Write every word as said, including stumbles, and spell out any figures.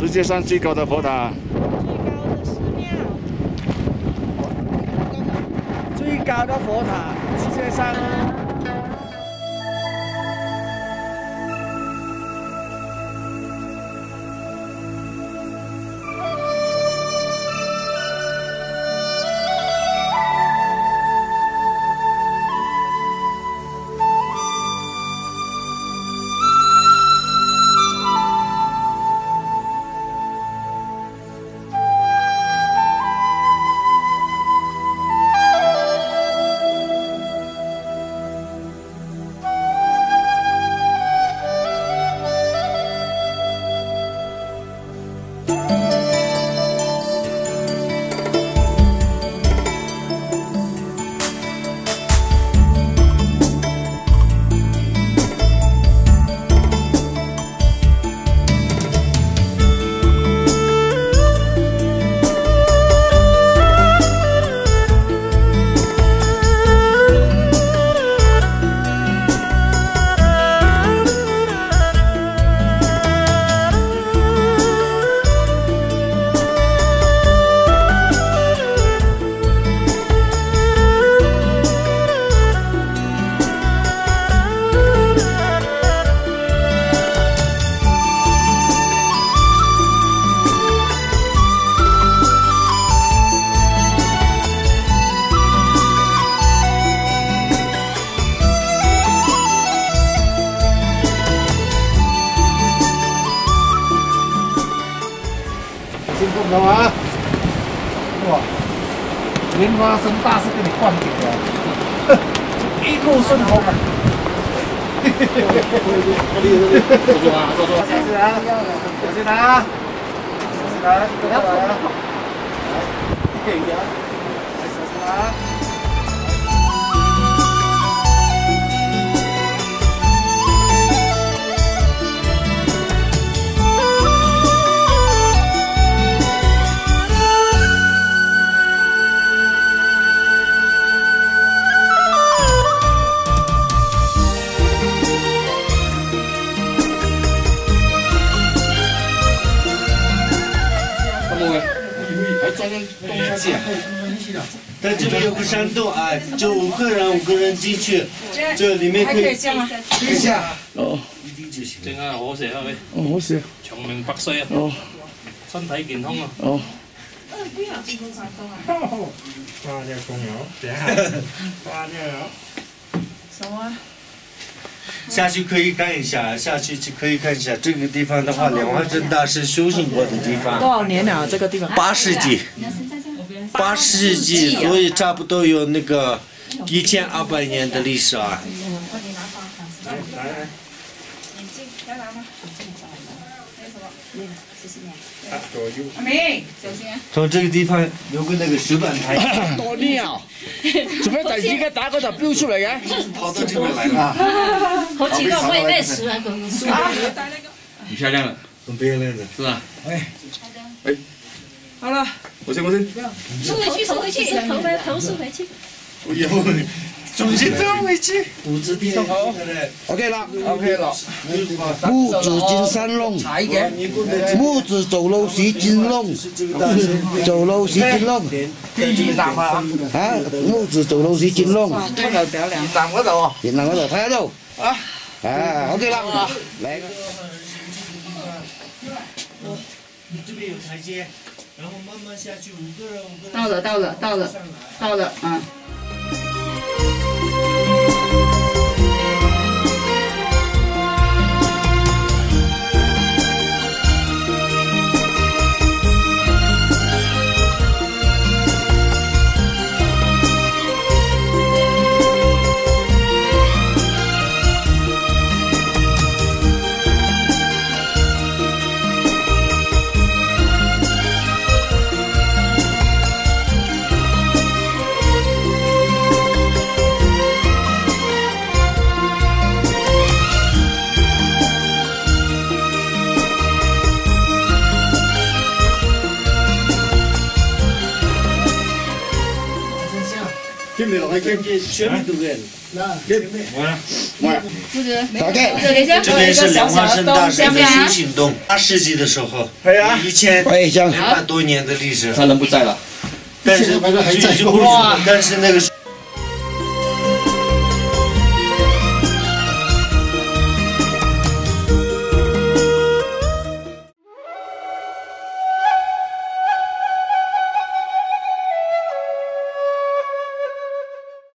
世界上最高的佛塔。 最高的佛塔，世界上。 知道吗？哇，莲花生大是给你灌顶的，一路顺风啊！ 坐坐啊，坐坐。 小心啊！小心啊！小心啊！不要走啊！来，给呀！来，小心啊！ 但这边有个山洞啊，就五个人，五个人进去，这里面可以下吗？ 可以下。 哦， 一滴就行。 正啊，好食啊，喂。 哦，好食。 長命百歲啊！ 哦， 身體健康啊！ 哦。 花掉公油，等下花掉油。 什么？ 下去可以看一下，下去可以看一下这个地方的话，莲花生大师修行过的地方。 多少年了？这个地方？ 八世纪。八世纪，所以差不多有那个一千二百年的历史啊。 来来来。 阿明，小心啊！ 从这个地方有个那个石板台。 多尿！做咩突然之間打嗰頭飆出嚟嘅？ 跑到這邊來了。 好奇怪，我以為石板公主。 很漂亮了， 很漂亮的， 是吧？ 哎， 哎， 好了， 我先我先。 收回去，收回去，头回头收回去。 我以後重新走回去。五指地好。 OK 啦 ，OK 啦。木子金山窿，木子走路時金窿，走路時金窿。 越南啊！ 啊，木子走路時金窿。 太有表亮。 越南嗰度啊！ 越南嗰度睇下度。 啊！ 啊 ，OK 啦，嚟。 你這邊有台階，然後慢慢下去，五個人，五個人。 到了，到了，到了，到了，啊。 没了，还跟全部都给。 不是， 大概这边是莲花生大师的修行洞，八世纪的时候，一千两百多年的历史。 他人不在了。 但是具体不知道，但是那个。